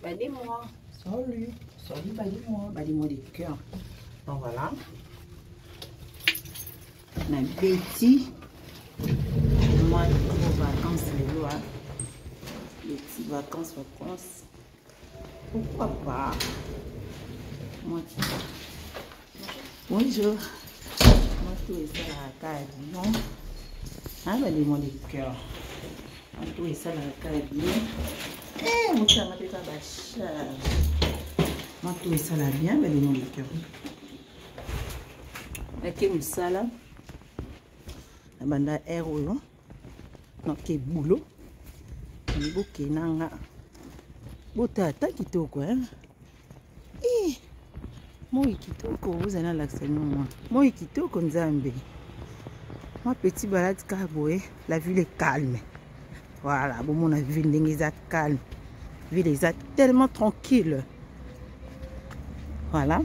Badis-moi. Salut. Salut, badis-moi. Badis-moi des cœurs. Donc voilà. On a Betty. Moi, aux vacances, les lois. Les petites vacances. Pourquoi pas? Moi, bonjour. Moi, tout est ça à la carte. Non? Ah, badis-moi des cœurs. Moi, tout est ça à la carte. Eh, mon chat m'a fait pas bâcher. Moi, tout est ça là bien, badis-moi des cœurs. Ok, moussala. La banda aéro. Donc, boulot. Niboke nanga. Botata kitoko, hein. Eh, moi kitoko, vous allez à l'accent, moi. Moi kitoko, nzambe. Moi, petit balade carboé, la ville est calme. Voilà, bon, mon ville est calme. La ville est tellement tranquille. Voilà.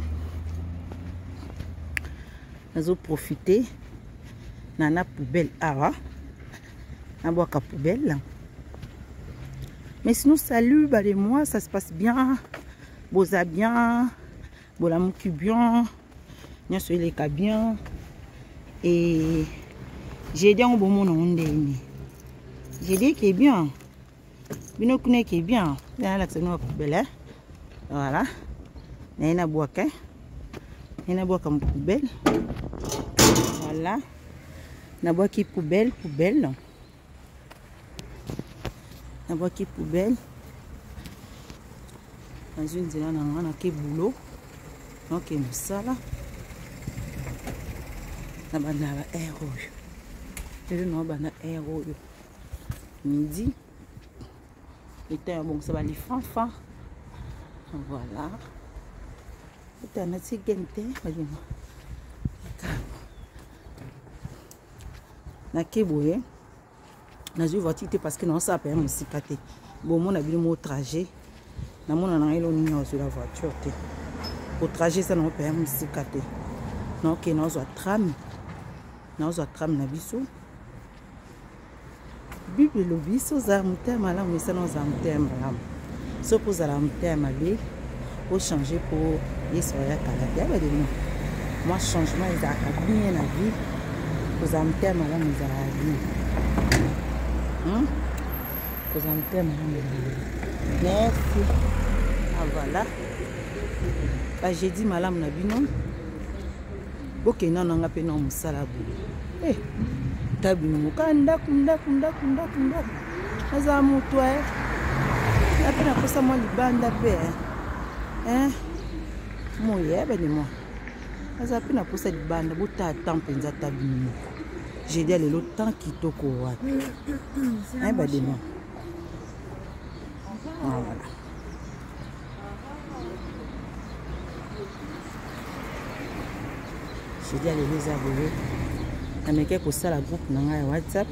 Nous allons profiter. Nana poubelle awa. Naboaka poubelle. Mais sinon, salut, les mois, ça se passe bien. Boza bien. Bolamuki bien. Nya soyeleka bien. Et j'ai dit un bon monde. J'ai dit qu'il est bien. Binokune qui est bien. Là, là, c'est une poubelle. Voilà. Naina boaka. Naina boaka mon poubelle. Voilà. Na boaki poubelle. Na boaki poubelle. Dans une zone on a qui boulot. Donc il me ça là. Na bana aéro. Et nous bana aéro. Midi. Et bon ça va les fanfa. Voilà. Et on a ces gente, na keboye na ju voiture parce que non ça paye mon sikate bon mon a bien mon trajet na mon na elo ni sur la voiture te au trajet ça non paye mon sikate non que non soit tram na biso bible lo biso za mutema la misa non za mutema la so pour za la mutema bi au changer pour yeso ya kala ya de moi changement ils a bien la vie. Vous avez un thème à la maison. Vous avez un thème à la maison. Merci. Ah voilà. Bah, j'ai dit madame Nabino. Ok, non, on a pas non salabo. Eh, tabino. Kunda. Azamu toi. La peine à ça moi libanda pe. Hein? Moi ben moi. Azapi na posa libanda bota tampenza tabino. J'ai dit le temps qui toko wa. Hein ba demo. Voilà. J'ai dit les abonnés. Na meke ko sala groupe na nga WhatsApp.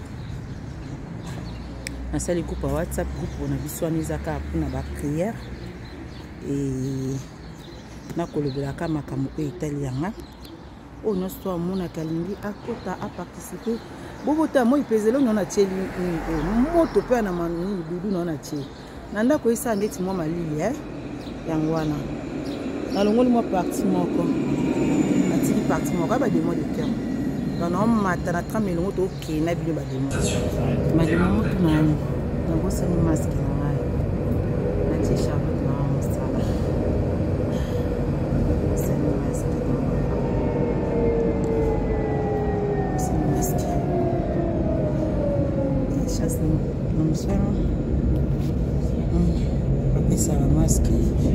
Na sala groupe WhatsApp groupe na biswani zaka na ba prière et na kolobela ka makambo e italianga o no sto amona kalingi akota a participer bobota mo ipezelo no na tieli moto pe na manu dudu no na tieli nanda ko isa ndeti mo malili yango wana na longoli mo parti moko atiki parti moko ba de mo de cœur non mata na 30 000 moto ok na bino ba de mo ma de mo to na ngo se ni masque na na t-shirt na mostala. Comme ça, après ça va masquer.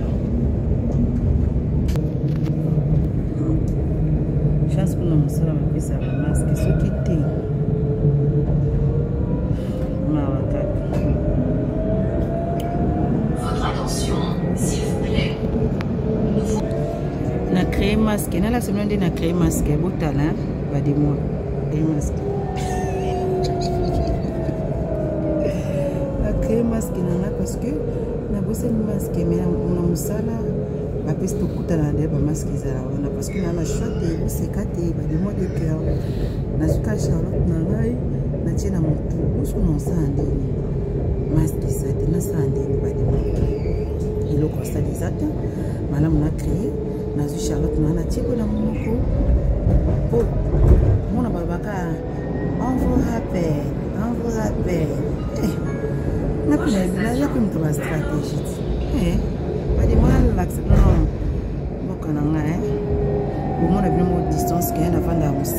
Chance pour nous, ça va ça va masquer ce qui était. Votre attention, s'il vous plaît. On a créé masque. On a la semaine dernière créé masque. Beau talent, va de moi. Créé masque. Masque parce que na bosse masque mais on a musala ba peste kuta na de ba masque za wana parce que na shate bu sekate ba de mois de cœur na zuka Charlotte na ngai na tina mutu usu no sande masque ça te na sande ba de mois exact malamu na créé nazwi Charlotte na tieko na monoko po mona babaka on vous rappelle na plus de stratégie pas de mal l'axe non beaucoup na nga au moins bien mo distance qu'il y a avant la musique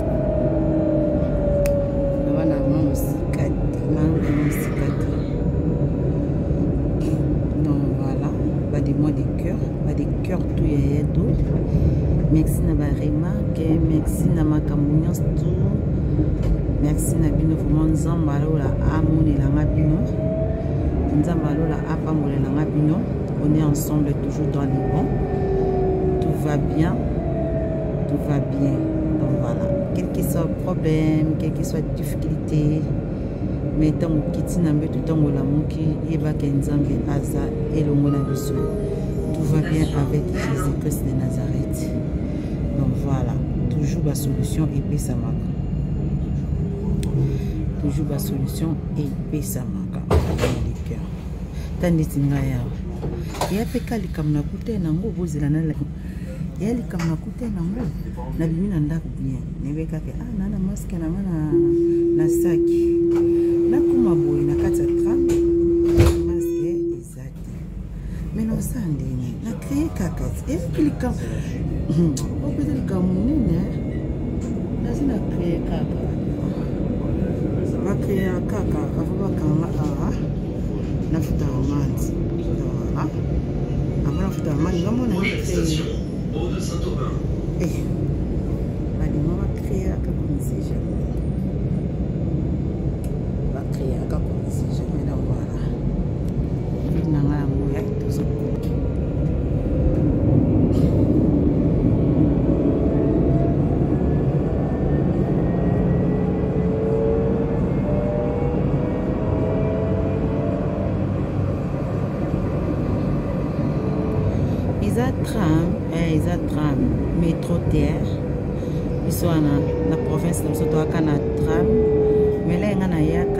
donc voilà pas des mots de cœur tout y a d'autres merci na ba remarque merci na makamunions tout merci na bino vraiment nzamba la amonela nga bino nzamba la apambolela nga bino on est ensemble toujours dans le bon tout va bien donc voilà quel que soit le problème quelle que soit la difficulté mais tant que kiti na mbeto tango la moki yebaka nzambe aza elongo na biso tout va bien avec Jésus-Christ de Nazareth donc voilà toujours la solution epesamaka toujours la solution epesamaka dans les cœurs tandis ngaya ya peka likamna kute nango bozela na ya likamna kute nango na bimina ndako bien nebeka ke nana masque na mana na saki na kuma boy na kati ya tram masque exact mais non ça ndene na créer kaka et likam o peut likam nene na zina créer kaka va créer kaka avaba kanga na futa romance voilà avant futa romance ngamo na créer on va créer un peu comme si jamais. On va créer un peu comme si jamais. Donc voilà. On a un mouillé tout ça. Ils ont tram, métro terre. Ils sont dans la province de Sotoaka na tram. Mais là, il y a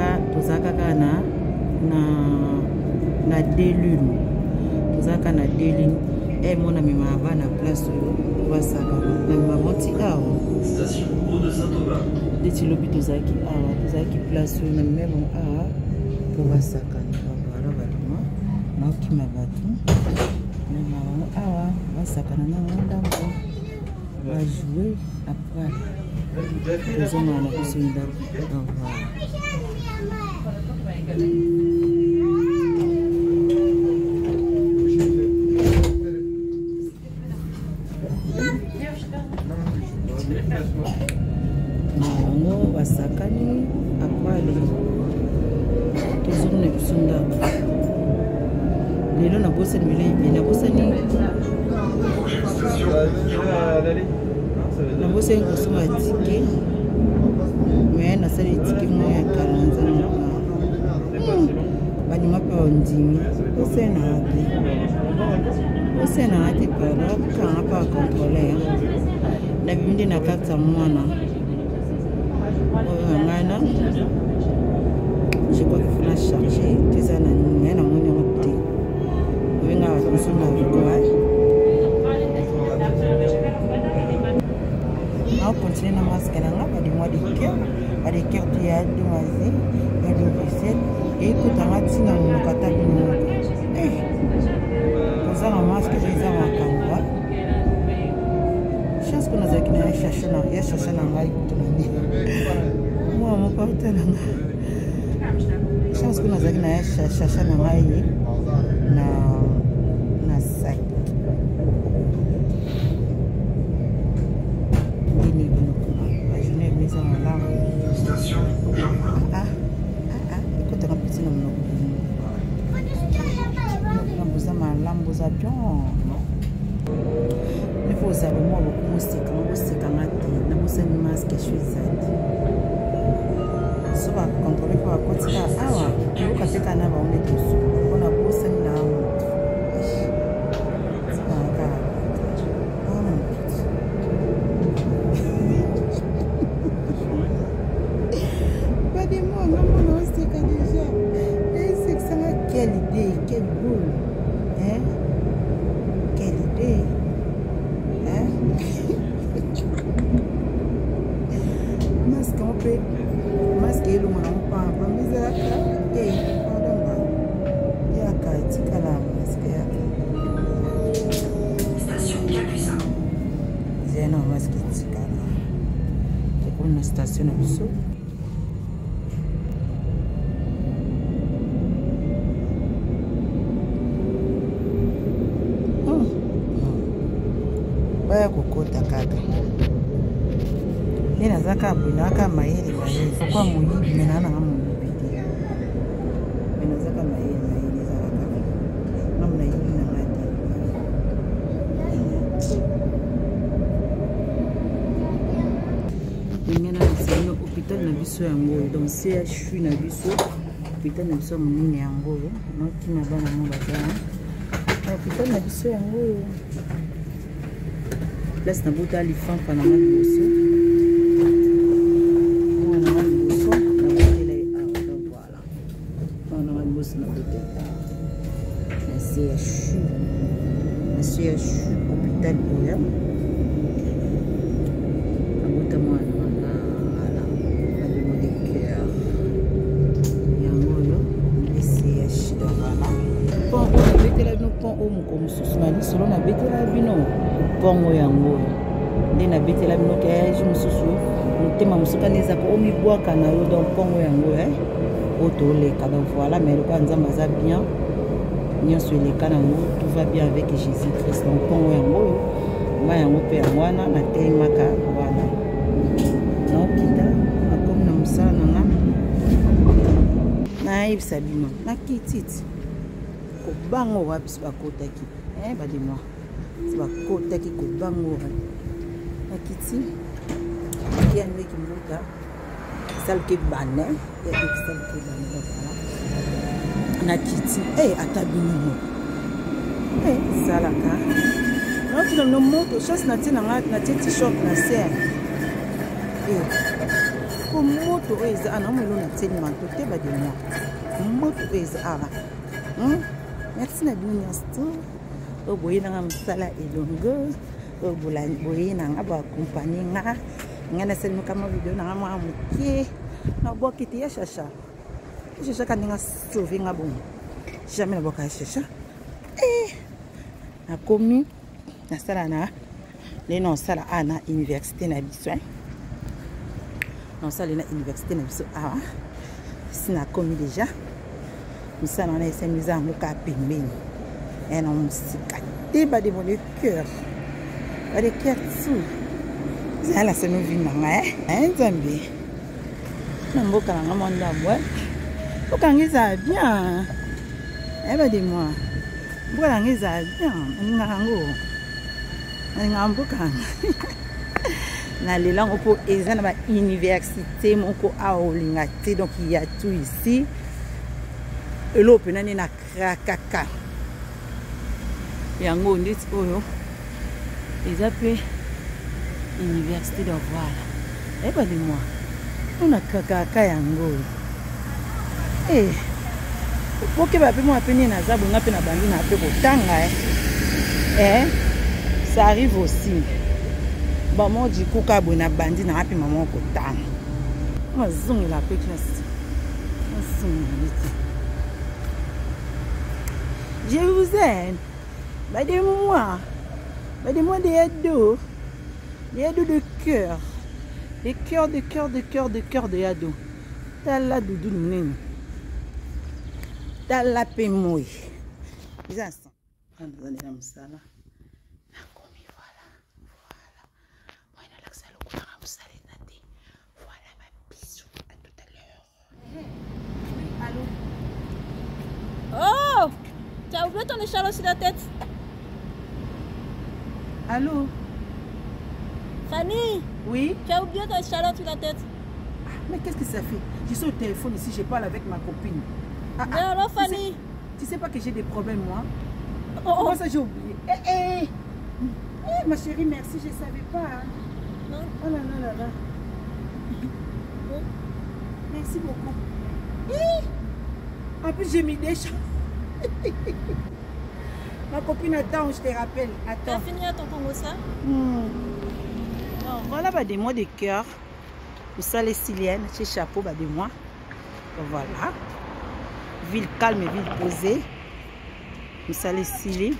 na délune. Tozaka na délune. Et mon ami m'a va na place où va ça. Na moti station de Saint-Thomas. Des tilobi tozaki place où na même pour va ça. Voilà vraiment. Na qui m'a battu. Sakana na ndambo va jouer après les hommes na biso ndambo donc voilà va sakani après les hommes na biso ndambo lelo na bosse milei na bosse ni na bosse ngo soma ticket mais na sali ticket mo ya 40 bani mape ondimi bosse na ate para kanga pa contrôler na bindi na carte mwana ngana je crois qu'il faut la charger que ça na ni na moni ote venga kusoma vikwa on continue na masque na ngapa di mois de cœur à des cœurs de demoiselle et de vaisselle et que tanga tina mo kata bino poza na masque za makamba chance que nous a kina chercher na ngai kutunani moi mon porte na chance que nous a kina chercher na ngai na sac station écoute un petit nom vous avez lambo za bien il faut savoir moi beaucoup c'est quand na bossa ni masque je suis ça so va contrôler pour côté awa ko kateka na ba on est tous on a bossa ni na opération na biso. Baya kokota kaka. Nina zaka bunaka mayele mayele. Kwa muyibi mena na ngamuyibi te. Mena zaka mayele zaka. Namna yibi na ngati. Ngena na hôpital na biso yango. Donc CHU na biso. Hôpital na biso munene yango. Noti na bana mo bazana. Hôpital na biso yango. Place na bota li fan pa na biso. CHU hôpital Boya. Abota mwana ala de cœur. Yango yo le CHU dala. Pon o betela no pon o mukomo susmani solo na betela bino pongo yango. Ndena betela bino ke mususu mutema musuka neza ko omi bwaka na yo donc pongo yango auto le kada voilà mais le quoi nzamba za bien. Tout va bien avec Jésus-Christ. Donc, pour moi, je suis wana na telemaka wana. Donc, kita comme na musana na ibisa bino. Na kititi. Ko bango wapi ba kotaki. Ba de moi. C'est ba kotaki ko bango. Na kiti. Il y a une qui monta. Celle qui bané, il y a celle qui bané voilà. Na kiti atabinimo salaka na no moto chasse na tina na t-shirt na serre ko moto eza ana mo na tseni manto te ba de moi moto eza ala merci na bino sto o boyina nga msala elongo o boyina nga ba compagnie nga ngana selmo kama video na nga mo mukie na bokiti ya shasha. Je sais quand on a sauvé un bon. Jamais la boca chercher. Na commis na sala na les non sala ana université na biso. Non sala na université na biso si na commis déjà. Nous ça on a essayé nous en ka pembeni. Et non musique. Débat de mon cœur. Pas de cœur tout. Ça là c'est nous vivons Nzambe. Na mboka na monda boy. Okangiza bien. Eba de moi. Bokangiza bien. Ngango. Ngamboka. Na lelango po eza na ba université moko aolinga te donc il y a tout ici. Elo penani na krakaka. Yango nditi oyo. Eza pe université de voilà. Eba de moi. Ona krakaka yango. Ok, bah, moi, na zabu, na pena bandi na pe kotanga, ça arrive aussi. Bah, moi, du coup, quand on a bandi na pe maman kotanga. Moi, zong la pe classe. Je vous aime. Bah, dis-moi des ados. Des ados de cœur. Des cœurs de ados. T'as la doudou nene. Dans la pémoui. Les instants. On va aller dans le salon. Voilà. Voilà ma bisou. À tout à l'heure. Allô? Oh! Tu as oublié ton écharpe sur la tête? Allô? Fanny? Oui? Tu as oublié ton écharpe sur la tête? Mais qu'est-ce que ça fait? Je suis au téléphone ici, je parle avec ma copine. Alors Fanny? Tu sais pas que j'ai des problèmes moi? Comment ça j'ai oublié? Ma chérie, merci, je ne savais pas. Non. Oh là. Merci beaucoup. En plus j'ai mis des choses. Ma copine attend, je te rappelle. Attends. Tu as fini à ton Congo ça? Voilà des mots de cœur. Pour ça les Siliennes, chez chapeau des mois. Voilà. Ville calme et ville posée. Nous sommes les Sili.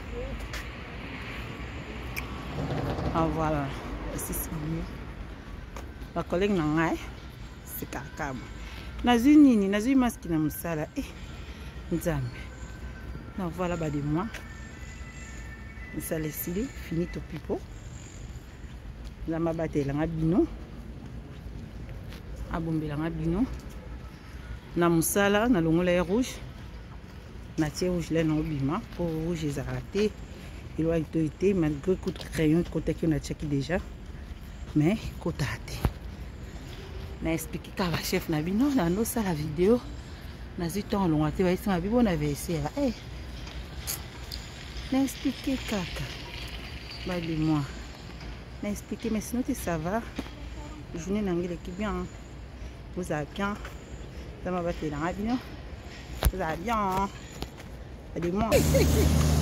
Voilà. Ici c'est mieux. Ma collègue n'a sekaka nazwi nini nazwi masque na mosala nzambe na voilà ba de moi mosala esili finito pipo nzambe abatelanga bino abombelanga bino na mosala na longola ya rouge na tie rouge là na obima pour rouge ezalaka te eloa itoyi te malgré que crayon kotaki na tiaki déjà mais kotaka te na expliqué ka ba chef na bino na nosala video nazwi ntongo longa te bayesinga bibo na verser na expliqué kaka bade moi na expliqué mais sinon ça va journée nangile qui bien vous allez bien ça m'a battu dans la bien vous allez bien bade moi